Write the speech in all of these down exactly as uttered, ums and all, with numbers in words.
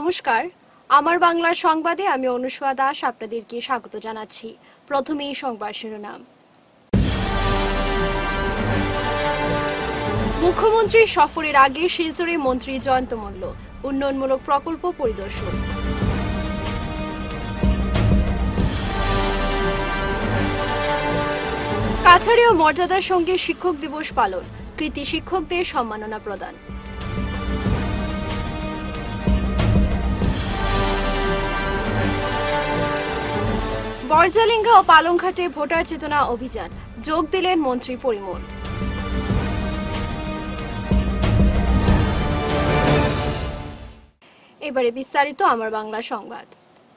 নমস্কার, আমার বাংলার সংবাদে আমি অনুষ্কা দাস আপনাদেরকে স্বাগত জানাচ্ছি। প্রথমেই সংবাদ শিরোনাম। মুখ্যমন্ত্রী সফরের আগে শিলচরে মন্ত্রী জয়ন্ত মল্ল উন্নয়নমূলক প্রকল্প পরিদর্শন। কাছাড়েও মর্যাদার সঙ্গে শিক্ষক দিবস পালন, কৃতি শিক্ষকদের সম্মাননা প্রদান। বরজালিঙ্গা ও পালংঘাটে ভোটার চেতনা অভিযান, যোগ দিলেন মন্ত্রী পরিমল। এবারে বিস্তারিত আমার বাংলা সংবাদ।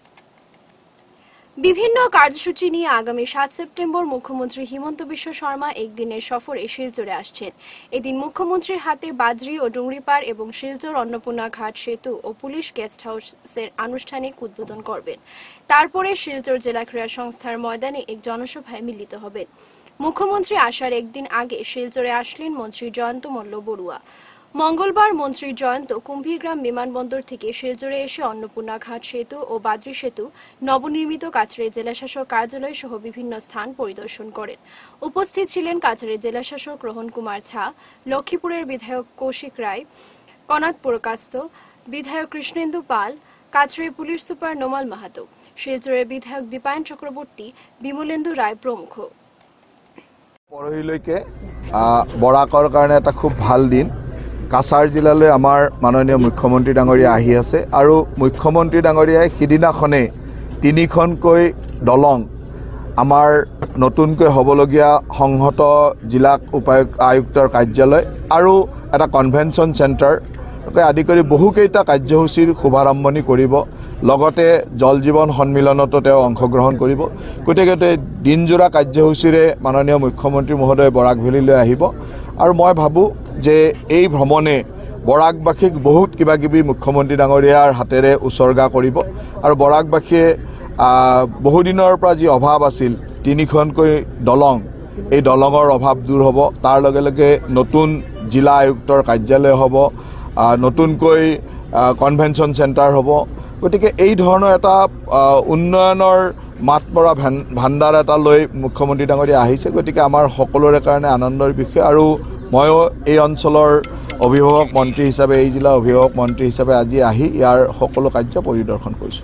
বিভিন্ন কার্যসূচি নিয়ে আগামী সাত সেপ্টেম্বর মুখ্যমন্ত্রী হিমন্ত বিশ্ব শর্মা একদিনের সফরে শিলচরে আসছেন। এদিন মুখ্যমন্ত্রীর হাতে বাজরি ও ডুংরিপাড় এবং শিলচর অন্নপূর্ণা ঘাট সেতু ও পুলিশ গেস্ট হাউসের আনুষ্ঠানিক উদ্বোধন করবেন। তারপরে শিলচর জেলা ক্রীড়া সংস্থার ময়দানে এক জনসভায় মিলিত হবেন। মুখ্যমন্ত্রী আসার একদিন আগে শিলচরে আসলেন মন্ত্রী জয়ন্ত মল্ল বড়ুয়া। মঙ্গলবার মন্ত্রী জয়ন্ত কুম্ভীরগ্রাম বিমানবন্দর থেকে শিলচরে এসে অন্নপূর্ণা ঘাট সেতু ও বাদ্রি সেতু, নবনির্মিত কাছাড়ের জেলাশাসক কার্যালয় সহ বিভিন্ন স্থান পরিদর্শন করেন। উপস্থিত ছিলেন কাছাড়ের জেলাশাসক রোহন কুমার ঝা, লক্ষ্মীপুরের বিধায়ক কৌশিক রায়, কনাথ পুরকাস্ত, বিধায়ক কৃষ্ণেন্দু পাল, কাছাড়ের পুলিশ সুপার নোমাল মাহাতো, শিলচরের বিধায়ক দীপায়ন চক্রবর্তী, বিমলেন্দু রায় প্রমুখ। পৰহিলৈকে বৰাকৰ কাৰণে এটা খুব ভাল দিন। কাছাৰ জিলালৈ আমাৰ মাননীয় মুখ্যমন্ত্ৰী ডাঙৰীয়া আহি আছে আৰু মুখ্যমন্ত্ৰী ডাঙৰীয়াই সিদিনাখনে তিনিখনকৈ দলং আমাৰ নতুনকৈ হ'বলগীয়া সংহত জিলা উপায়ুক্ত আয়ুক্তৰ কাৰ্যালয় আৰু এটা কনভেনশ্যন চেণ্টাৰ আদি কৰি বহুকেইটা কাৰ্যসূচীৰ শুভাৰম্ভণি কৰিব। লগতে জল জীৱন সন্মিলনতো তেওঁ অংশগ্ৰহণ কৰিব। গতিকে দিনজোৰা কাৰ্যসূচীৰে মাননীয় মুখ্যমন্ত্ৰী মহোদয় বৰাক ভেলীলৈ আহিব আৰু মই ভাবোঁ যে এই ভ্ৰমণে বৰাকবাসীক বহুত কিবা কিবি মুখ্যমন্ত্ৰী ডাঙৰীয়াৰ হাতেৰে উচৰ্গা কৰিব আৰু বৰাকবাসীয়ে বহুদিনৰ পৰা যি অভাৱ আছিল তিনিখনকৈ দলং, এই দলঙৰ অভাৱ দূৰ হ'ব। তাৰ লগে লগে নতুন জিলা আয়ুক্তৰ কাৰ্যালয় হ'ব, নতুনকৈ কনভেনশ্যন চেণ্টাৰ হ'ব। গতিকে এই ধৰণৰ এটা উন্নয়নৰ মাত মৰা ভাণ্ডাৰ এটা লৈ মুখ্যমন্ত্ৰী ডাঙৰীয়া আহিছে। গতিকে আমাৰ সকলোৰে কাৰণে আনন্দৰ বিষয় আৰু ময়ো এই অঞ্চলৰ অভিভাৱক মন্ত্ৰী হিচাপে, এই জিলাৰ অভিভাৱক মন্ত্ৰী হিচাপে আজি আহি ইয়াৰ সকলো কাৰ্য পৰিদৰ্শন কৰিছোঁ।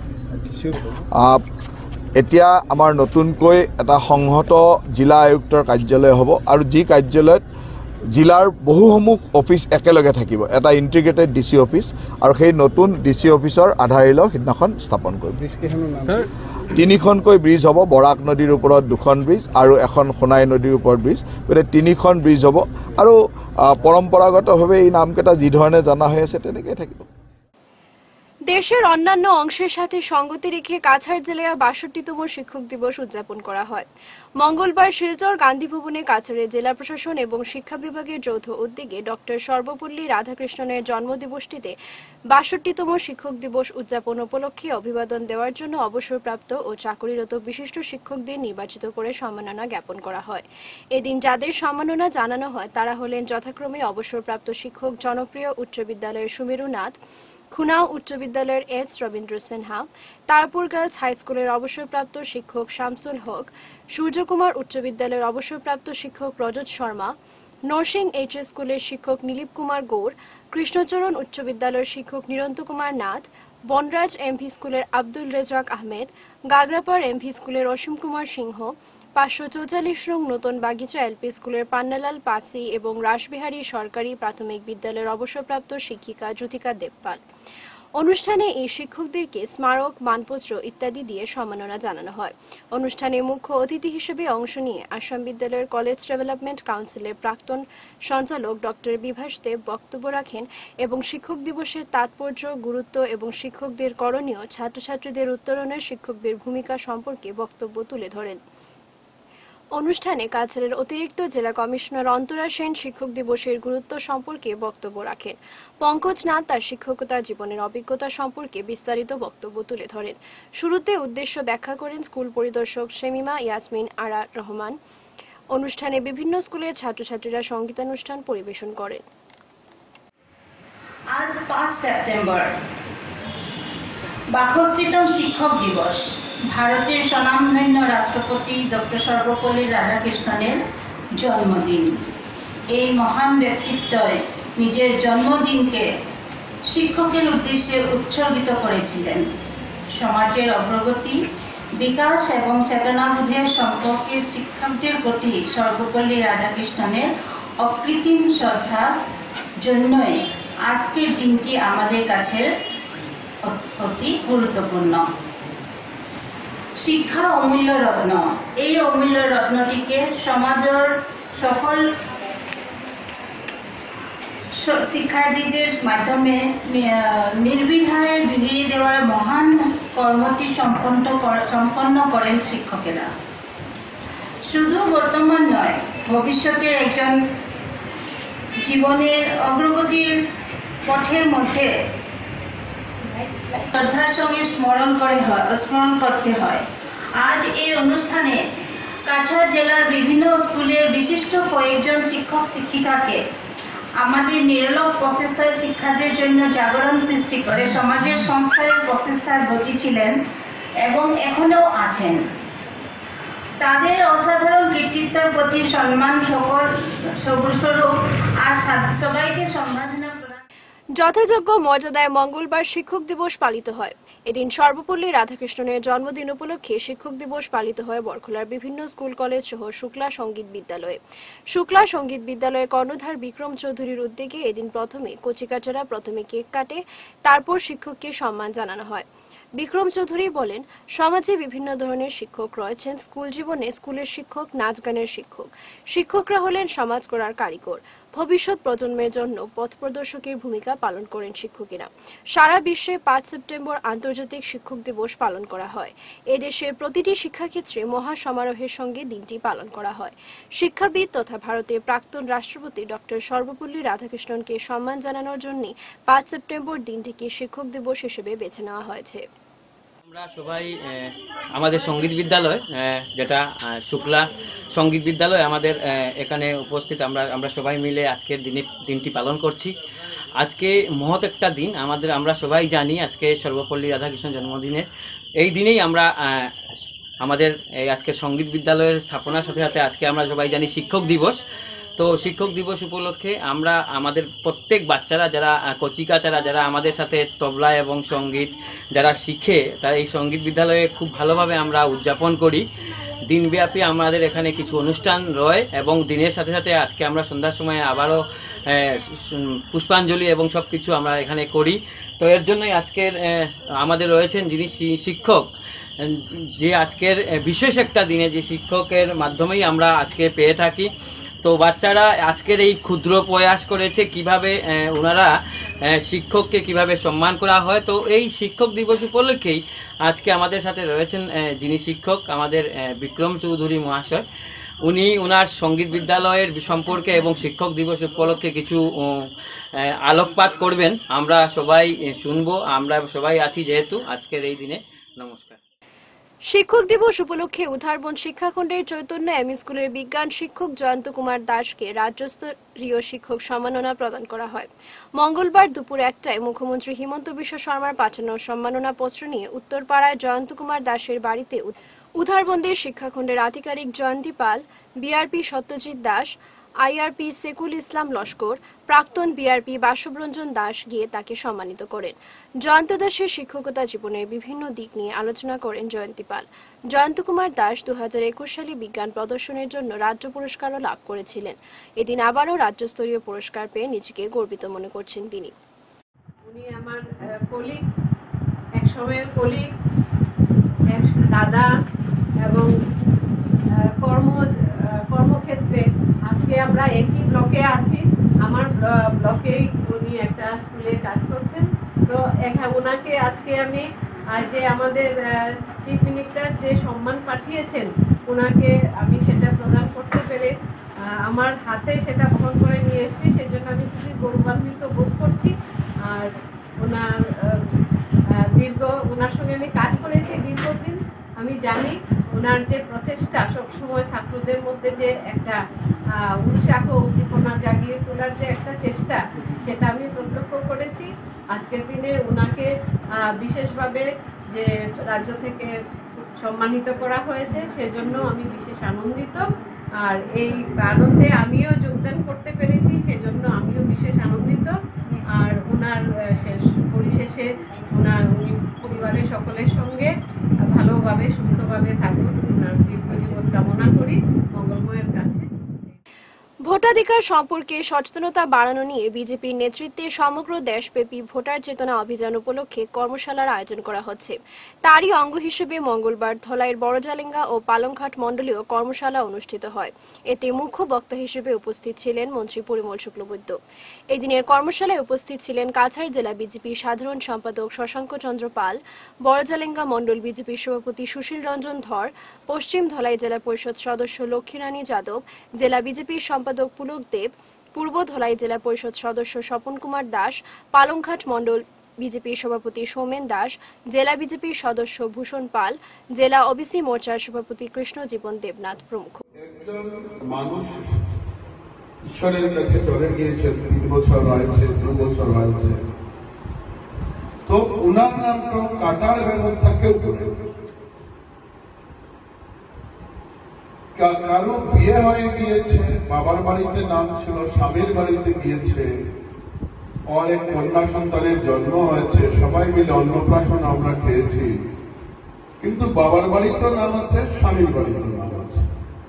এতিয়া আমাৰ নতুনকৈ এটা সংহত জিলা আয়ুক্তৰ কাৰ্যালয় হ'ব আৰু যি কাৰ্যালয়ত জিলাৰ বহুসমূহ অফিচ একেলগে থাকিব, এটা ইণ্টিগ্ৰেটেড ডি চি অফিচ, আৰু সেই নতুন ডি চি অফিচৰ আধাৰশিলাও সিদিনাখন স্থাপন কৰিব। তিনিখনকৈ ব্ৰিজ হ'ব, বৰাক নদীৰ ওপৰত দুখন ব্ৰিজ আৰু এখন সোণাই নদীৰ ওপৰত ব্ৰিজ। গতিকে তিনিখন ব্ৰিজ হ'ব আৰু পৰম্পৰাগতভাৱে এই নামকেইটা যি ধৰণে জনা হৈ আছে তেনেকৈ থাকিব। দেশের অন্যান্য অংশের সাথে সঙ্গতি রেখে কাছাড় জেলায় বাষট্টিতম শিক্ষক দিবস উদযাপন করা হয়। মঙ্গলবার শিলচর গান্ধী ভবনে কাছাড়ের জেলা প্রশাসন এবং শিক্ষা বিভাগের যৌথ উদ্যোগে ডক্টর সর্বপল্লী রাধাকৃষ্ণনের জন্মদিবসটিতে বাষট্টিতম শিক্ষক দিবস উদযাপন উপলক্ষে অভিবাদন দেওয়ার জন্য অবসরপ্রাপ্ত ও চাকরিরত বিশিষ্ট শিক্ষকদের নির্বাচিত করে সম্মাননা জ্ঞাপন করা হয়। এদিন যাদের সম্মাননা জানানো হয় তারা হলেন যথাক্রমে অবসরপ্রাপ্ত শিক্ষক জনপ্রিয় উচ্চ বিদ্যালয়ের সুমেরু নাথ, খুনাও উচ্চ বিদ্যালয়ের S Rabindra Sinha, Tarpur girls high স্কুলের অবসরপ্রাপ্ত শিক্ষক শামসুল হক, সূর্যকুমার উচ্চ বিদ্যালয়ের অবসরপ্রাপ্ত শিক্ষক রজত শর্মা, নরসিং এইচ এস স্কুলের শিক্ষক নীলিপ কুমার গৌর, কৃষ্ণচরণ উচ্চ বিদ্যালয়ের শিক্ষক নিরন্ত কুমার নাথ, বনরাজ এমভি স্কুলের আব্দুল রেজাক আহমেদ, গাগরাপাড় এমভি স্কুলের অসীম কুমার সিংহ, পাঁচশো চৌচল্লিশ নং নতুন বাগিচা এলপি স্কুলের পান্নালাল পাসি এবং রাসবিহারী সরকারি প্রাথমিক বিদ্যালয়ের অবসরপ্রাপ্ত শিক্ষিকা জ্যোতিকা দেবপাল। অনুষ্ঠানে এই শিক্ষকদেরকে স্মারক, মানপত্র ইত্যাদি দিয়ে সম্মাননা জানানো হয়। অনুষ্ঠানে মুখ্য অতিথি হিসেবে অংশ নিয়ে আসাম বিদ্যালয়ের কলেজ ডেভেলপমেন্ট কাউন্সিলের প্রাক্তন সঞ্চালক ডক্টর বিভাস দেব বক্তব্য রাখেন এবং শিক্ষক দিবসের তাৎপর্য, গুরুত্ব এবং শিক্ষকদের করণীয়, ছাত্রছাত্রীদের উত্তরণের শিক্ষকদের ভূমিকা সম্পর্কে বক্তব্য তুলে ধরেন। অনুষ্ঠানে কাছাড়ের অতিরিক্ত জেলা কমিশনার অন্তরা সেন শিক্ষক দিবসের গুরুত্ব সম্পর্কে বক্তব্য রাখেন। পঙ্কজ নাথ তার শিক্ষকতা জীবনের অভিজ্ঞতা সম্পর্কে বিস্তারিত বক্তব্য তুলে ধরেন। শুরুতে উদ্দেশ্য ব্যাখ্যা করেন স্কুল পরিদর্শক শেমিমা ইয়াসমিন আরা রহমান। অনুষ্ঠানে বিভিন্ন স্কুলের ছাত্রছাত্রীরা সঙ্গীতানুষ্ঠান পরিবেশন করেন। আজ পাঁচ সেপ্টেম্বর বাষট্টিতম শিক্ষক দিবস ভারতের স্বনামধন্য রাষ্ট্রপতি ডক্টর সর্বপল্লী রাধাকৃষ্ণনের জন্মদিন। এই মহান ব্যক্তিত্বই নিজের জন্মদিনকে শিক্ষকের উদ্দেশ্যে উৎসর্গিত করেছিলেন। সমাজের অগ্রগতি, বিকাশ এবং চেতনাবোধের সম্পর্কে শিক্ষকদের প্রতি সর্বপল্লী রাধাকৃষ্ণনের অকৃত্রিম শ্রদ্ধার জন্যই আজকের দিনটি আমাদের কাছে অতি গুরুত্বপূর্ণ। শিক্ষা অমূল্য রত্ন। এই অমূল্য রত্নটিকে সমাজের সকল শিক্ষার্থীদের মাধ্যমে নির্বিঘ্নে বিলিয়ে দেওয়ার মহান কর্মটি সম্পন্ন সম্পন্ন করেন শিক্ষকেরা। শুধু বর্তমান নয়, ভবিষ্যতের একজন জীবনের অগ্রগতির পথের মধ্যে শ্রদ্ধার সঙ্গে স্মরণ করে হয় স্মরণ করতে হয়। আজ এই অনুষ্ঠানে কাছাড় জেলার বিভিন্ন স্কুলের বিশিষ্ট কয়েকজন শিক্ষক শিক্ষিকাকে আমাদের নিরলস প্রচেষ্টায় শিক্ষার্থীদের জন্য জাগরণ সৃষ্টি করে সমাজের সংস্কারের প্রচেষ্টার গতি ছিলেন এবং এখনও আছেন। তাদের অসাধারণ কৃতিত্বের প্রতি সম্মান সকল স্বরূপ আর সবাইকে সম্মাননা প্রদান। যথাযোগ্য মর্যাদায় মঙ্গলবার শিক্ষক দিবস পালিত হয়। এদিন সর্বপল্লী রাধাকৃষ্ণনের জন্মদিন উপলক্ষে শিক্ষক দিবস পালিত হয় বরখলার বিভিন্ন স্কুল কলেজ সহ শুক্লা সঙ্গীত বিদ্যালয়ে। শুক্লা সঙ্গীত বিদ্যালয়ের কর্ণধার বিক্রম চৌধুরীর উদ্যোগে এদিন প্রথমে কচিকাচারা প্রথমে কেক কাটে, তারপর শিক্ষককে সম্মান জানানো হয়। বিক্রম চৌধুরী বলেন, সমাজে বিভিন্ন ধরনের শিক্ষক রয়েছেন। স্কুল জীবনে স্কুলের শিক্ষক, নাচ গানের শিক্ষক। শিক্ষকরা হলেন সমাজ গড়ার কারিগর। ভবিষ্যৎ প্রজন্মের জন্য পথ প্রদর্শকের ভূমিকা পালন করেন শিক্ষকেরা। সারা বিশ্বে পাঁচ সেপ্টেম্বর আন্তর্জাতিক শিক্ষক দিবস পালন করা হয়। এদেশের প্রতিটি শিক্ষাক্ষেত্রে মহা সমারোহের সঙ্গে দিনটি পালন করা হয়। শিক্ষাবিদ তথা ভারতের প্রাক্তন রাষ্ট্রপতি ডক্টর সর্বপল্লী রাধাকৃষ্ণনকে সম্মান জানানোর জন্য পাঁচ সেপ্টেম্বর দিনটিকে শিক্ষক দিবস হিসেবে বেছে নেওয়া হয়েছে। আমরা সবাই আমাদের সঙ্গীত বিদ্যালয়, যেটা শুক্লা সঙ্গীত বিদ্যালয়, আমাদের এখানে উপস্থিত আমরা আমরা সবাই মিলে আজকের দিনে দিনটি পালন করছি। আজকে মহৎ একটা দিন আমাদের, আমরা সবাই জানি আজকে সর্বপল্লী রাধাকৃষ্ণ জন্মদিনের এই দিনেই আমরা আমাদের এই আজকের সঙ্গীত বিদ্যালয়ের স্থাপনার সাথে সাথে আজকে আমরা সবাই জানি শিক্ষক দিবস। তো শিক্ষক দিবস উপলক্ষে আমরা আমাদের প্রত্যেক বাচ্চারা যারা কচিকাচারা যারা আমাদের সাথে তবলা এবং সঙ্গীত যারা শিখে, তারা এই সঙ্গীত বিদ্যালয়ে খুব ভালোভাবে আমরা উদযাপন করি। দিনব্যাপী আমাদের এখানে কিছু অনুষ্ঠান রয় এবং দিনের সাথে সাথে আজকে আমরা সন্ধ্যার সময় আবারও পুষ্পাঞ্জলি এবং সব কিছু আমরা এখানে করি। তো এর জন্যই আজকের আমাদের রয়েছেন যিনি শিক্ষক, যে আজকের বিশেষ একটা দিনে যে শিক্ষকের মাধ্যমেই আমরা আজকে পেয়ে থাকি। তো বাচ্চারা আজকের এই ক্ষুদ্র প্রয়াস করেছে কিভাবে ওনারা শিক্ষককে কিভাবে সম্মান করা হয়। তো এই শিক্ষক দিবস উপলক্ষেই আজকে আমাদের সাথে রয়েছেন যিনি শিক্ষক, আমাদের বিক্রম চৌধুরী মহাশয়। উনি ওনার সঙ্গীত বিদ্যালয়ের সম্পর্কে এবং শিক্ষক দিবস উপলক্ষে কিছু আলোকপাত করবেন। আমরা সবাই শুনবো, আমরা সবাই আছি যেহেতু আজকের এই দিনে। নমস্কার। শিক্ষক দিবস উপলক্ষে উধারবন শিক্ষাখণ্ডের চৈতন্য এম স্কুলের বিজ্ঞান শিক্ষক জয়ন্ত কুমার দাসকে রাজ্যস্তরীয় শিক্ষক সম্মাননা প্রদান করা হয়। মঙ্গলবার দুপুর একটায় মুখ্যমন্ত্রী হিমন্ত বিশ্ব শর্মার পাঠানো সম্মাননা পত্র নিয়ে উত্তরপাড়ায় জয়ন্ত কুমার দাসের বাড়িতে উধারবন্দের শিক্ষাখণ্ডের আধিকারিক জয়ন্তী পাল, বিআরপি সত্যজিৎ দাস, আইআরপি সেকুল ইসলাম লস্কর, প্রাক্তন বিআরপি বাসবরঞ্জন দাস গিয়ে তাকে সম্মানিত করেন। জয়ন্ত দাসের শিক্ষকতা জীবনের বিভিন্ন দিক নিয়ে আলোচনা করেন জয়ন্তী পাল। জয়ন্ত কুমার দাস দু হাজার একুশ সালে বিজ্ঞান প্রদর্শনের জন্য রাজ্য পুরস্কারও লাভ করেছিলেন। এদিন আবারও রাজ্যস্তরীয় পুরস্কার পেয়ে নিজেকে গর্বিত মনে করছেন তিনি। উনি আমার কলিগ, এক সময়ের কলিগ, দাদা এবং কর্ম কর্মক্ষেত্রে আজকে আমরা একই ব্লকে আছি। আমার ব্লকেই উনি একটা স্কুলে কাজ করছেন। তো এখানে ওনাকে আজকে আমি যে আমাদের চিফ মিনিস্টার যে সম্মান পাঠিয়েছেন ওনাকে আমি সেটা প্রদান করতে পেরে আমার হাতে সেটা বহন করে নিয়ে এসেছি। সেজন্য আমি খুবই গৌরবান্বিত বোধ করছি। আর ওনার দীর্ঘ ওনার সঙ্গে আমি কাজ করেছি দীর্ঘদিন। আমি জানি ওনার যে প্রচেষ্টা সবসময় ছাত্রদের মধ্যে যে একটা আহ, উৎসাহ উদ্দীপনা জাগিয়ে তোলার যে একটা চেষ্টা, সেটা আমি প্রত্যক্ষ করেছি। আজকের দিনে ওনাকে আহ, বিশেষভাবে যে রাজ্য থেকে সম্মানিত করা হয়েছে, সেজন্য আমি বিশেষ আনন্দিত। আর এই আনন্দে আমিও যোগদান করতে পেরেছি, সেজন্য আমিও বিশেষ আনন্দিত। আর ওনার শেষ পরিশেষে ওনার উনি পরিবারের সকলের সঙ্গে ভালোভাবে সুস্থভাবে থাকুন, ওনার দীর্ঘ জীবন কামনা করি মঙ্গলময়ের কাছে। ভোটাধিকার সম্পর্কে সচেতনতা বাড়ানো নিয়ে বিজেপির নেতৃত্বে সমগ্র দেশব্যাপী ভোটার চেতনা অভিযান উপলক্ষে কর্মশালার আয়োজন করা হচ্ছে। তারই অঙ্গ হিসেবে মঙ্গলবার ধলাইয়ের বড়জালেঙ্গা ও পালংঘাট মণ্ডলীয় কর্মশালা অনুষ্ঠিত হয়। এতে মুখ্য বক্তা হিসেবে উপস্থিত ছিলেন মন্ত্রী পরিমল শুক্লবৈদ্য। এই দিনের কর্মশালায় উপস্থিত ছিলেন কাছাড় জেলা বিজেপির সাধারণ সম্পাদক শশাঙ্ক চন্দ্র পাল, বড়জালেঙ্গা মণ্ডল বিজেপির সভাপতি সুশীল রঞ্জন ধর, পশ্চিম ধলাই জেলা পরিষদ সদস্য লক্ষ্মীরানী যাদব, জেলা বিজেপির সম্পাদক পুলক দেব, পূর্ব ধলাই জেলা পরিষদ সদস্য স্বপন কুমার দাস, পালংঘাট মণ্ডল বিজেপির সভাপতি সৌমেন দাস, জেলা বিজেপির সদস্য ভূষণ পাল, জেলা ওবিসি মোর্চার সভাপতি কৃষ্ণ জীবন দেবনাথ প্রমুখ। একজন মানুষ ঈশ্বরের কাছে চলে গিয়েছে, তিন বছর হয়েছে, দু বছর হয়েছে, তো উনার নামটা কাটার ব্যবস্থা কেউ করে। কারো বিয়ে হয়ে গিয়েছে, বাবার বাড়িতে নাম ছিল, স্বামীর বাড়িতে গিয়েছে, অনেক কন্যা সন্তানের জন্ম হয়েছে, সবাই মিলে অন্নপ্রাশন আমরা খেয়েছি, কিন্তু বাবার বাড়িতেও নাম আছে, স্বামীর বাড়িতেও নাম আছে।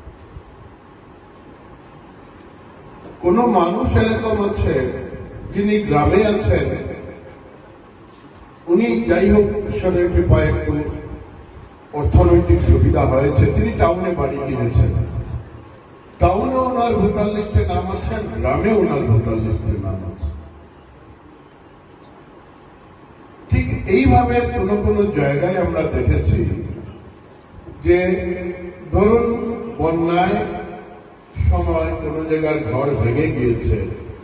কোন মানুষ এরকম আছে যিনি গ্রামে আছেন, উনি যাই হোক ঈশ্বরের কৃপায় একটু অর্থনৈতিক সুবিধা হয়েছে, তিনি টাউনে বাড়ি কিনেছেন, টাউনে ওনার ভোটার লিস্টে নাম আছেন, গ্রামে ওনার ভোটার লিস্টে নাম আছে। ঠিক এইভাবে কোন কোন জায়গায় আমরা দেখেছি যে ধরুন বন্যায় সময় কোন জায়গার ঘর ভেঙে গিয়েছে,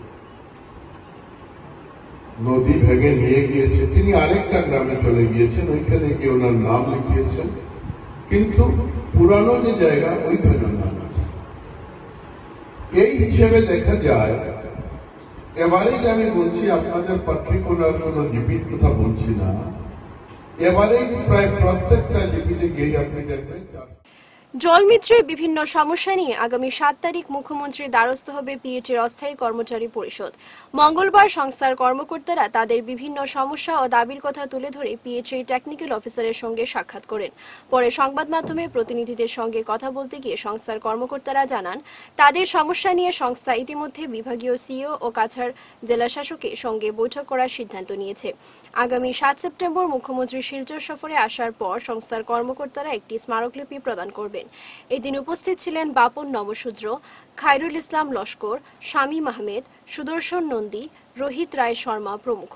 নদী ভেঙে নিয়ে গিয়েছে, তিনি আরেকটা গ্রামে চলে গিয়েছেন, ওইখানে গিয়ে ওনার নাম লিখিয়েছেন, কিন্তু পুরানো যে জায়গা ওইখানে নাম আছে। এই হিসেবে দেখা যায়, এবারেই আমি বলছি, আপনাদের পত্রিকার কোন জিপির কথা বলছি না, এবারেই প্রায় প্রত্যেকটা জিপিতে গিয়ে আপনি দেখবেন জলমিত্রের বিভিন্ন সমস্যা নিয়ে আগামী সাত তারিখ মুখ্যমন্ত্রীর দ্বারস্থ হবে পিএইচের অস্থায়ী কর্মচারী পরিষদ। মঙ্গলবার সংস্থার কর্মকর্তারা তাদের বিভিন্ন সমস্যা ও দাবির কথা তুলে ধরে পিএইচের টেকনিক্যাল অফিসারের সঙ্গে সাক্ষাৎ করেন। পরে সংবাদ মাধ্যমে প্রতিনিধিদের সঙ্গে কথা বলতে গিয়ে সংস্থার কর্মকর্তারা জানান, তাদের সমস্যা নিয়ে সংস্থা ইতিমধ্যে বিভাগীয় সিইও ও কাছাড় জেলা শাসকের সঙ্গে বৈঠক করার সিদ্ধান্ত নিয়েছে। আগামী সাত সেপ্টেম্বর মুখ্যমন্ত্রী শিলচর সফরে আসার পর সংস্থার কর্মকর্তারা একটি স্মারকলিপি প্রদান করবেন। এদিন উপস্থিত ছিলেন বাপন নবশূদ্র, খায়রুল ইসলাম লস্কর, শামীম আহমেদ, সুদর্শন নন্দী, রোহিত রায় শর্মা প্রমুখ।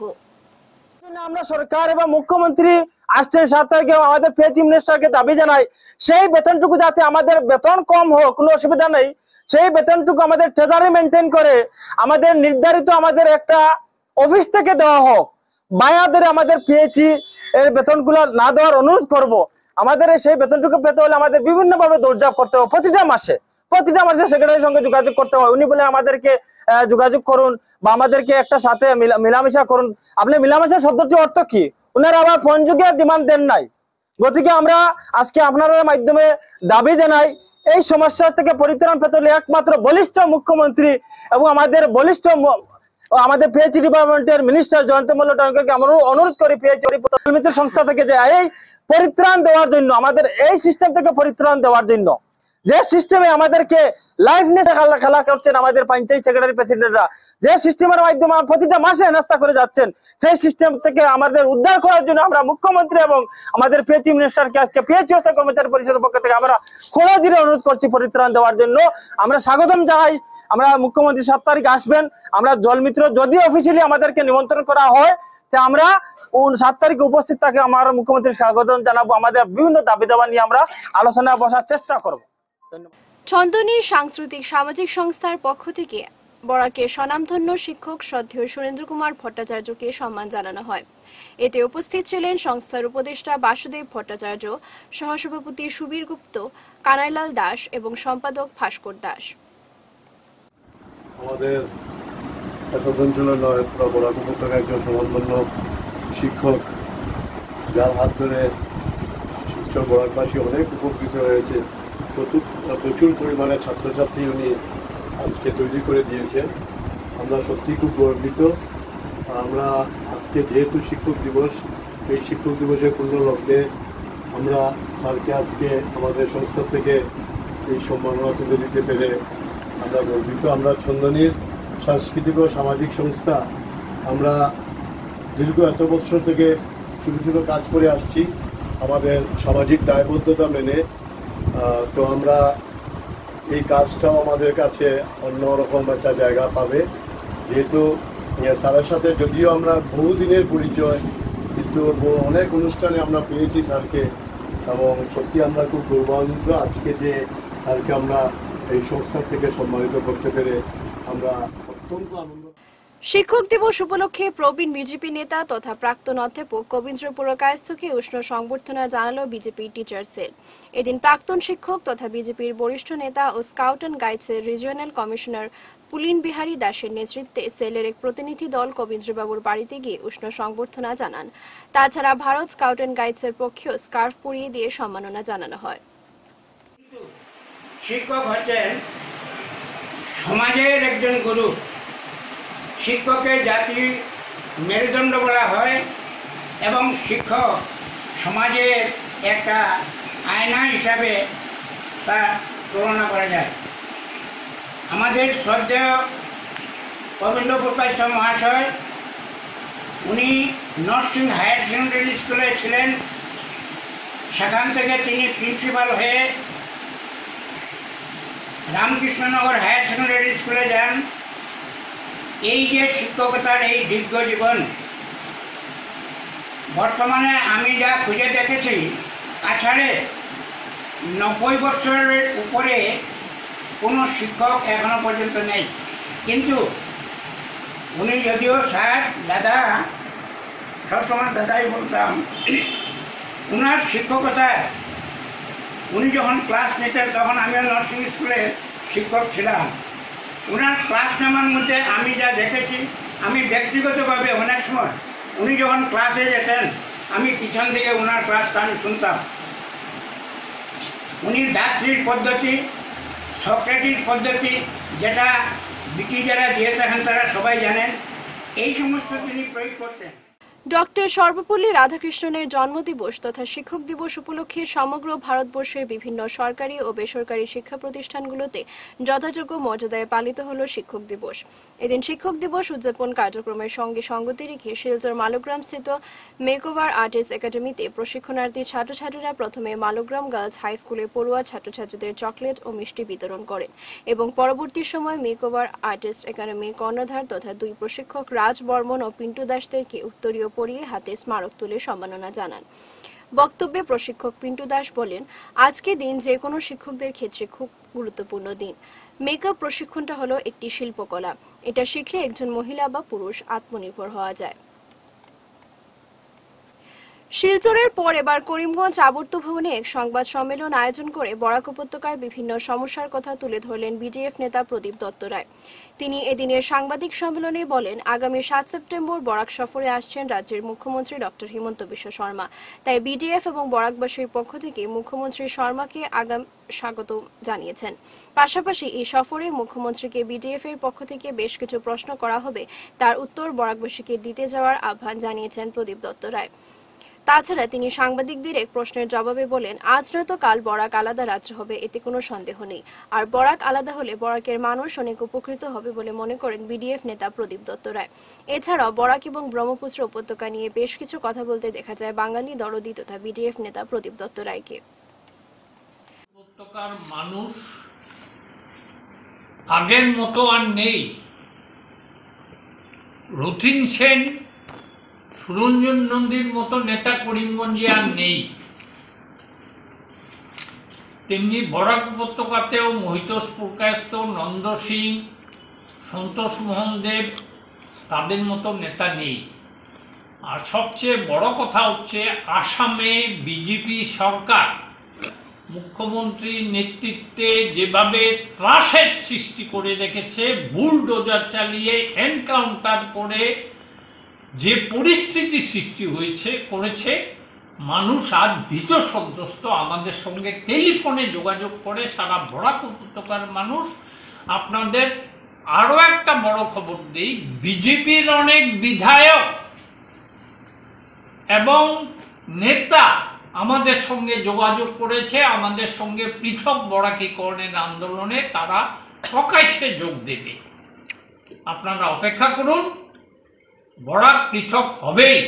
আমরা সরকার এবং মুখ্যমন্ত্রী আসছেন সাত তারিখে, আমাদের পে চিফ মিনিস্টারকে দাবি জানাই, সেই বেতনটুকু যাতে আমাদের বেতন কম হোক, কোনো অসুবিধা নেই, সেই বেতনটুকু আমাদের ট্রেজারি মেনটেন করে আমাদের নির্ধারিত আমাদের একটা অফিস থেকে দেওয়া হোক। বায়া ধরে আমাদের পিএইচই এর বেতনগুলো না দেওয়ার অনুরোধ করব। আমাদের সেই বেতনটুকু পেতে হলে আমাদের বিভিন্ন ভাবে দৌড়ঝাঁপ করতে হবে, প্রতিটা মাসে প্রতিটা মাসে সেক্রেটারির সঙ্গে যোগাযোগ করতে হয়। উনি বলে আমাদেরকে যোগাযোগ করুন বা আমাদেরকে একটা সাথে মিলামিশা করুন। আপনি মিলামিশা শব্দটি অর্থ কি? উনারা আবার ফোন যুগে ডিমান্ড দেন নাই। গতিকে আমরা আজকে আপনার মাধ্যমে দাবি জানাই, এই সমস্যা থেকে পরিত্রাণ পেতে হলে একমাত্র বলিষ্ঠ মুখ্যমন্ত্রী এবং আমাদের বলিষ্ঠ আমাদের পিএইচই ডিপার্টমেন্টের মিনিস্টার জয়ন্ত মল্লকে আমরা অনুরোধ করি পিএইচই সংস্থা থেকে যে এই পরিত্রাণ দেওয়ার জন্য, আমাদের এই সিস্টেম থেকে পরিত্রাণ দেওয়ার জন্য, যে সিস্টেমে আমাদেরকে লাইফ নিয়ে খেলা করছেন আমাদের পঞ্চায়েত সেক্রেটারি প্রেসিডেন্টরা, যে সিস্টেমের মাধ্যমে প্রতিটা মাসে নাস্তা করে যাচ্ছেন, সেই সিস্টেম থেকে আমাদের উদ্ধার করার জন্য আমরা মুখ্যমন্ত্রী এবং আমাদের পিএইচই মিনিস্টারকে আজকে পিএইচই কর্মচারী পরিষদের পক্ষ থেকে আমরা খোলা জিরে অনুরোধ করছি পরিত্রাণ দেওয়ার জন্য। আমরা স্বাগতম জানাই, আমরা মুখ্যমন্ত্রী সাত তারিখ আসবেন, আমরা জলমিত্র যদি অফিসিয়ালি আমাদেরকে নিমন্ত্রণ করা হয় আমরা সাত তারিখে উপস্থিত থাকে, আমার মুখ্যমন্ত্রী স্বাগতম জানাবো, আমাদের বিভিন্ন দাবি দাবা নিয়ে আমরা আলোচনায় বসার চেষ্টা করব। ধন্যবাদ। চন্দনী সাংস্কৃতিক সামাজিক সংস্থার পক্ষ থেকে বরাকের স্বনামধন্য শিক্ষক শ্রদ্ধেয় সুরেন্দ্র কুমার ভট্টাচার্যকে সম্মান জানানো হয়। এতে উপস্থিত ছিলেন সংস্থার উপদেষ্টা বাসুদেব ভট্টাচার্য, সহসভাপতি সুবীর গুপ্ত, কানাইলাল দাস এবং সম্পাদক ভাস্কর দাস। আমাদের এতদ অঞ্চলে নয়, পুরো বরাক উপত্যকার একজন স্বনামধন্য শিক্ষক, যার হাত ধরে শিক্ষক বরাকবাসী অনেক উপকৃত হয়েছে। প্রচুর প্রচুর পরিমাণে ছাত্রছাত্রী উনি আজকে তৈরি করে দিয়েছেন। আমরা সত্যি খুব গর্বিত। আমরা আজকে যেহেতু শিক্ষক দিবস, এই শিক্ষক দিবসের পূর্ণ লগ্নে আমরা স্যারকে আজকে আমাদের সংস্থা থেকে এই সম্মাননা তুলে দিতে পেরে আমরা গর্বিত। আমরা ছন্দনীর সাংস্কৃতিক ও সামাজিক সংস্থা, আমরা দীর্ঘ এত বছর থেকে ছোটো ছোটো কাজ করে আসছি আমাদের সামাজিক দায়বদ্ধতা মেনে। তো আমরা এই কাজটাও আমাদের কাছে অন্যরকম একটা জায়গা পাবে, যেহেতু স্যারের সাথে যদিও আমরা বহুদিনের পরিচয়, কিন্তু অনেক অনুষ্ঠানে আমরা পেয়েছি স্যারকে, এবং সত্যি আমরা খুব গৌরবান্বিত আজকে যে স্যারকে আমরা এই সংস্থা থেকে সম্মানিত করতে পেরে আমরা অত্যন্ত আনন্দ। শিক্ষক দিবস উপলক্ষে প্রবীণ বিজেপি নেতা তথা প্রাক্তন অধ্যাপক কবীন্দ্র পুরকায়স্থকে উষ্ণ সংবর্ধনা জানালো বিজেপি টিচার সেল। এদিন প্রাক্তন শিক্ষক তথা বিজেপির বরিষ্ঠ নেতা ও স্কাউট অ্যান্ড গাইডসের রিজিওনাল কমিশনার পুলিন বিহারী দাসের নেতৃত্বে সেলের এক প্রতিনিধি দল কবীন্দ্রবাবুর বাড়িতে গিয়ে উষ্ণ সংবর্ধনা জানান। তাছাড়া ভারত স্কাউট অ্যান্ড গাইডসের পক্ষেও স্কার্ফ পরিয়ে দিয়ে সম্মাননা জানানো হয়। শিক্ষক হচ্ছেন সমাজের একজন গুরু। শিক্ষককে জাতির মেরুদণ্ড বলা হয় এবং শিক্ষক সমাজের একটা আয়না হিসাবে তা তুলনা করা যায়। আমাদের শ্রদ্ধেয় কবীন্দ্র পুরকায়স্থ মহাশয়, উনি নরসিং হায়ার সেকেন্ডারি স্কুলে ছিলেন। সেখান থেকে তিনি প্রিন্সিপাল হয়ে রামকৃষ্ণনগর হায়ার সেকেন্ডারি স্কুলে যান। এই যে শিক্ষকতার এই দীর্ঘ জীবন, বর্তমানে আমি যা খুঁজে দেখেছি কাছাড়ে নব্বই বছরের উপরে কোনো শিক্ষক এখনো পর্যন্ত নেই। কিন্তু উনি যদিও স্যার দাদা, সবসময় দাদাই বলতাম, উনার শিক্ষকতায় উনি যখন ক্লাস নিতেন তখন আমিও নার্সিং স্কুলে শিক্ষক ছিলাম। ওনার ক্লাস নেওয়ার মধ্যে আমি যা দেখেছি, আমি ব্যক্তিগতভাবে অনেক সময় উনি যখন ক্লাসে যেতেন আমি পিছন দিকে ওনার ক্লাসটা আমি শুনতাম। উনি দাত্রীর পদ্ধতি, সক্রেটিস পদ্ধতি, যেটা ব্রিটিশরা দিয়ে থাকেন তারা সবাই জানেন, এই সমস্ত তিনি প্রয়োগ করতেন। ডক্টর সর্বপল্লী রাধাকৃষ্ণনের জন্মদিবস তথা শিক্ষক দিবস উপলক্ষে সমগ্র ভারতবর্ষের বিভিন্ন সরকারি ও বেসরকারি শিক্ষা প্রতিষ্ঠানগুলোতে যথাযোগ্য মর্যাদায় পালিত হল শিক্ষক দিবস। এদিন শিক্ষক দিবস উদযাপন কার্যক্রমের সঙ্গে সঙ্গতি রেখে শিলচর মালোগ্রাম স্থিত মেকওভার আর্টিস্ট একাডেমিতে প্রশিক্ষণার্থী ছাত্রছাত্রীরা প্রথমে মালোগ্রাম গার্লস হাই স্কুলে পড়ুয়া ছাত্রছাত্রীদের চকলেট ও মিষ্টি বিতরণ করেন এবং পরবর্তী সময় মেকওভার আর্টিস্ট একাডেমির কর্ণধার তথা দুই প্রশিক্ষক রাজ বর্মন ও পিন্টু দাসদেরকে উত্তরীয় পরিয়ে হাতে স্মারক তুলে সম্মাননা জানান। বক্তব্যে প্রশিক্ষক পিন্টু দাস বলেন, আজকে দিন যে কোনো শিক্ষকদের ক্ষেত্রে খুব গুরুত্বপূর্ণ দিন। মেকআপ প্রশিক্ষণটা হলো একটি শিল্পকলা। এটা শিখলে একজন মহিলা বা পুরুষ আত্মনির্ভর হওয়া যায়। শিলচরের পর এবার করিমগঞ্জ আবর্ত ভবনে এক সংবাদ সম্মেলন আয়োজন করে বরাক উপত্যকার বিভিন্ন সমস্যার কথা তুলে ধরলেন বিডিএফ নেতা প্রদীপ দত্ত রায়। তিনি এদিনের সাংবাদিক সম্মেলনে বলেন, আগামী সাত সেপ্টেম্বর বরাক সফরে আসছেন রাজ্যের মুখ্যমন্ত্রী ডক্টর হিমন্ত বিশ্ব শর্মা। তাই বিডিএফ এবং বরাকবাসীর পক্ষ থেকে মুখ্যমন্ত্রী শর্মাকে আগাম স্বাগত জানিয়েছেন। পাশাপাশি এই সফরে মুখ্যমন্ত্রীকে বিডিএফ এর পক্ষ থেকে বেশ কিছু প্রশ্ন করা হবে, তার উত্তর বরাকবাসীকে দিতে যাওয়ার আহ্বান জানিয়েছেন প্রদীপ দত্ত রায়। তাছাড়া তিনি সাংবাদিকদের এক প্রশ্নের জবাবে বলেন, আজ নয়তো কাল বরাক আলাদা রাজ্য হবে, এতে কোনো সন্দেহ নেই। আর বরাক আলাদা হলে বরাকের মানুষ অনেক উপকৃত হবে বলে মনে করেন বিডিএফ নেতা প্রদীপ দত্ত রায়। এছাড়াও বরাক এবং ব্রহ্মপুত্র উপত্যকা নিয়ে বেশ কিছু কথা বলতে দেখা যায় বাঙালি দরদি তথা বিডিএফ নেতা প্রদীপ দত্ত রায়কে। উপত্যকার মানুষ আগের মতো আর নেই। রথিন সেন, সুরঞ্জন নন্দীর মতো নেতা করিমগঞ্জে আর নেই। তেমনি বরাক উপত্যকাতেও মহিতোষ পুরকায়স্থ, নন্দ সিং, সন্তোষ মোহন দেব, তাদের মতো নেতা নেই। আর সবচেয়ে বড় কথা হচ্ছে, আসামে বিজেপি সরকার মুখ্যমন্ত্রীর নেতৃত্বে যেভাবে ত্রাসের সৃষ্টি করে রেখেছে, বুলডোজার চালিয়ে এনকাউন্টার করে যে পরিস্থিতি সৃষ্টি হয়েছে করেছে, মানুষ আজ ভীত সন্ত্রস্ত। আমাদের সঙ্গে টেলিফোনে যোগাযোগ করে সারা বরাক উপত্যকার মানুষ। আপনাদের আরও একটা বড় খবর দিই, বিজেপির অনেক বিধায়ক এবং নেতা আমাদের সঙ্গে যোগাযোগ করেছে, আমাদের সঙ্গে পৃথক বরাকীকরণের আন্দোলনে তারা প্রকাশ্যে যোগ দেবে। আপনারা অপেক্ষা করুন, বরাক পৃথক হবেই।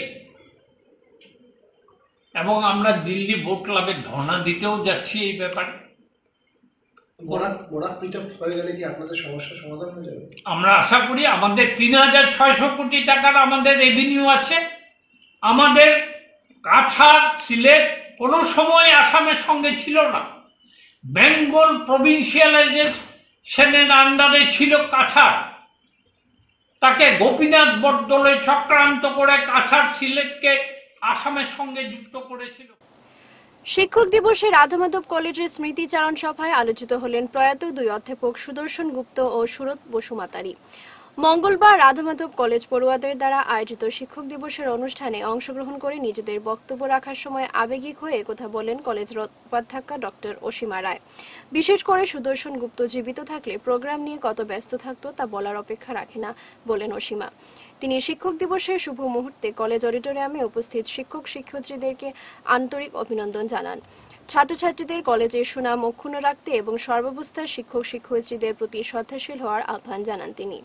এবং আমরা দিল্লি বোট ক্লাবে ধর্ণা দিতেও যাচ্ছি এই ব্যাপারে। বরাক বরাক পৃথক হয়ে গেলে কি আপনাদের সমস্যার সমাধান হয়ে যাবে? আমরা আশা করি। আমাদের তিন হাজার ছয়শো কোটি টাকার আমাদের রেভিনিউ আছে। আমাদের কাছাড়, সিলেট কোনো সময় আসামের সঙ্গে ছিল না। বেঙ্গল প্রভিন্সিয়ালাইজেশনের আন্ডারে ছিল কাছাড়। তাকে গোপীনাথ বরদলৈ চক্রান্ত করে কাছাড়, সিলেটকে আসামের সঙ্গে যুক্ত করেছিল। শিক্ষক দিবসে রাধামাধব কলেজের স্মৃতিচারণ সভায় আলোচিত হলেন প্রয়াত দুই অধ্যাপক সুদর্শন গুপ্ত ও সুরত বসুমাতারি। মঙ্গলবার রাধামাধব কলেজ পড়ুয়াদের দ্বারা আয়োজিত শিক্ষক দিবসের অনুষ্ঠানে অংশগ্রহণ করে নিজেদের বক্তব্য রাখার সময় আবেগিক হয়ে একথা বলেন কলেজের উপাধ্যক্ষা ডক্টর অসীমা রায়। বিশেষ করে সুদর্শন গুপ্ত জীবিত থাকলে প্রোগ্রাম নিয়ে কত ব্যস্ত থাকতো তা বলার অপেক্ষা রাখে না বলেন অসীমা। তিনি শিক্ষক দিবসের শুভ মুহূর্তে কলেজ অডিটোরিয়ামে উপস্থিত শিক্ষক শিক্ষয়িত্রীদেরকে আন্তরিক অভিনন্দন জানান। ছাত্রছাত্রীদের কলেজের সুনাম অক্ষুণ্ণ রাখতে এবং সর্বাবস্থায় শিক্ষক শিক্ষয়িত্রীদের প্রতি শ্রদ্ধাশীল হওয়ার আহ্বান জানান তিনি।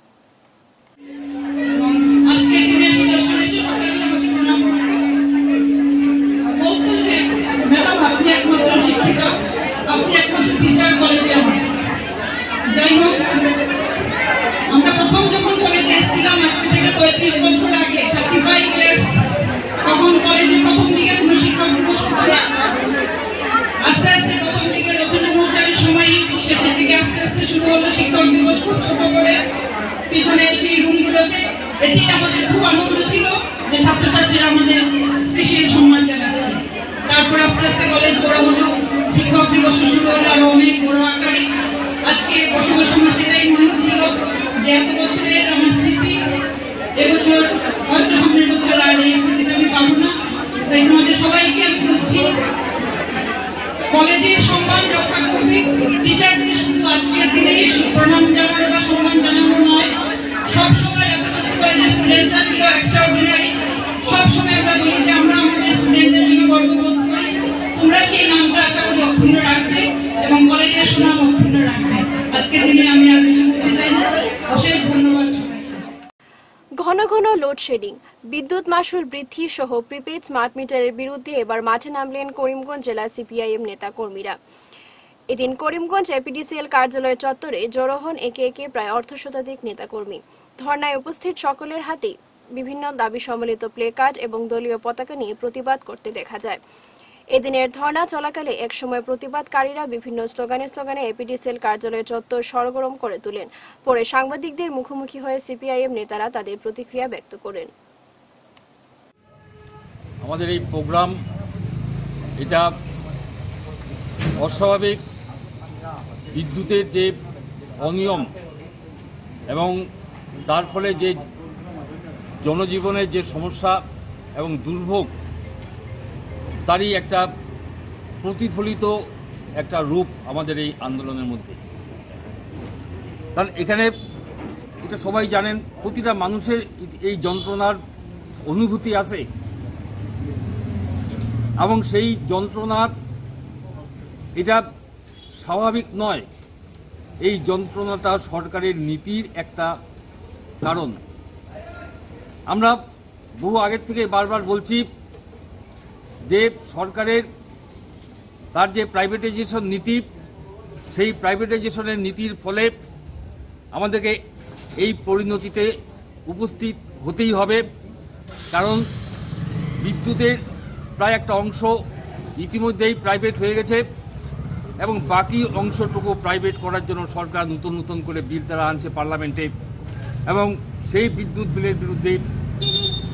আমরা প্রথম যখন কলেজে এসেছিলাম আজকে থেকে পঁয়ত্রিশ বছর আগে, থার্টি ফাইভ ইয়ার্স, তখন কলেজে প্রথম দিকে কোনো শিক্ষক দিবস হতো না। আস্তে আস্তে প্রথম দিকে রবীন্দ্র মহোৎসবের সময় শেষের দিকে আস্তে আস্তে শুরু হলো শিক্ষক দিবস খুব ছোট করে পিছনে সেই রুমগুলোতে। এটি আমাদের খুব আনন্দ ছিল যে ছাত্রছাত্রীরা আমাদের স্পেশাল সম্মান জানাচ্ছে। তারপর আস্তে আস্তে কলেজ বড় হলো, শিক্ষক দিবস শুরু হলো আরো অনেক বড় আকারে। আজকে বসে বসে আমার সেটাই মনে হচ্ছিল যে এত বছরের আমার স্মৃতি, এবছর হয়তো সামনের বছর আর এই স্মৃতিটা আমি পাবো না। তাই তোমাদের সবাইকে আমি বলছি, কলেজের সম্মান রক্ষা করবে। টিচারদের শুধু আজকের দিনে প্রণাম জানানো বা সম্মান জানানো নয়, সবসময় কলেজের স্টুডেন্টরা ছিল এক্সট্রাঅর্ডিনারি। সবসময় আমরা বলি যে আমরা আমাদের স্টুডেন্টদের জন্য গর্ববোধ করি। তোমরা সেই নামটা আশা করি অক্ষুণ্ণ রাখবে এবং কলেজের সুনাম অক্ষুণ্ণ রাখবে। আজকের দিনে আমি আর বেশি বলতে চাই না। অশেষ ধন্যবাদ সবাইকে। ঘন ঘন লোডশেডিং, বিদ্যুৎ মাশুল বৃদ্ধি সহ প্রিপেড স্মার্ট মিটারের বিরুদ্ধে এবার মাঠে নামলেন করিমগঞ্জ জেলা সিপিআইএম নেতা কর্মীরা। এদিন করিমগঞ্জ এপিডিসিএল কার্যালয় চত্বরে জড়ো হন একে একে প্রায় অর্ধ শতাধিক নেতাকর্মী। ধর্নায় উপস্থিত সকলের হাতে বিভিন্ন দাবি সম্বলিত প্লে কার্ড এবং দলীয় পতাকা নিয়ে প্রতিবাদ করতে দেখা যায়। এদিনের ধর্না চলাকালে একসময় প্রতিবাদকারীরা বিভিন্ন স্লোগানে স্লোগানে এপিডিসিএল কার্যালয় চত্বর সরগরম করে তোলেন। পরে সাংবাদিকদের মুখোমুখি হয়ে সিপিআইএম নেতারা তাদের প্রতিক্রিয়া ব্যক্ত করেন। আমাদের এই প্রোগ্রাম এটা অস্বাভাবিক বিদ্যুতের যে অনিয়ম এবং তার ফলে যে জনজীবনের যে সমস্যা এবং দুর্ভোগ, তারই একটা প্রতিফলিত একটা রূপ আমাদের এই আন্দোলনের মধ্যে। কারণ এখানে এটা সবাই জানেন, প্রতিটা মানুষের এই যন্ত্রণার অনুভূতি আছে এবং সেই যন্ত্রণার এটা স্বাভাবিক নয়। এই যন্ত্রণাটা সরকারের নীতির একটা কারণ। আমরা বহু আগের থেকে বারবার বলছি যে সরকারের তার যে প্রাইভেটাইজেশন নীতি, সেই প্রাইভেটাইজেশনের নীতির ফলে আমাদেরকে এই পরিণতিতে উপস্থিত হতেই হবে। কারণ বিদ্যুতের প্রায় একটা অংশ ইতিমধ্যেই প্রাইভেট হয়ে গেছে এবং বাকি অংশটুকু প্রাইভেট করার জন্য সরকার নতুন নতুন করে বিল তারা আনছে পার্লামেন্টে। এবং সেই বিদ্যুৎ বিলের বিরুদ্ধে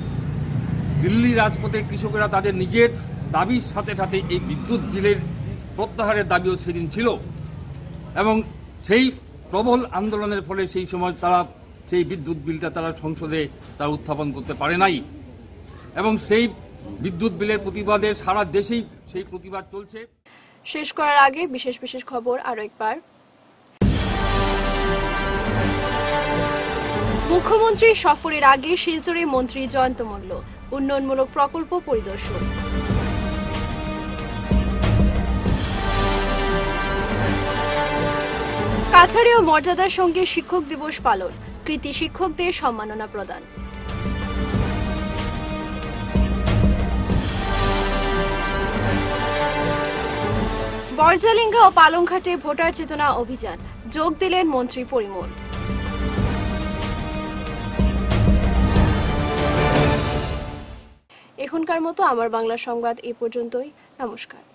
দিল্লি রাজপথে কৃষকেরা তাদের নিজের দাবির সাথে সাথে এই বিদ্যুৎ বিলের প্রত্যাহারের দাবিও সেদিন ছিল এবং সেই প্রবল আন্দোলনের ফলে সেই সময় তারা সেই বিদ্যুৎ বিলটা তারা সংসদে তারা উত্থাপন করতে পারে নাই এবং সেই বিদ্যুৎ বিলের প্রতিবাদে সারা দেশেই সেই প্রতিবাদ চলছে। শেষ করার আগে বিশেষ বিশেষ খবর আরো একবার। মুখ্যমন্ত্রী সফরের আগে শিলচরে মন্ত্রী জয়ন্ত মল্ল উন্নয়নমূলক প্রকল্প পরিদর্শন। কাছাড়ে ও মর্যাদার সঙ্গে শিক্ষক দিবস পালন, কৃতি শিক্ষকদের সম্মাননা প্রদান। বরজালিঙ্গা ও পালংঘাটে ভোটার চেতনা অভিযান, যোগ দিলেন মন্ত্রী পরিমল। এখনকার মতো আমার বাংলা সংবাদ এ পর্যন্তই। নমস্কার।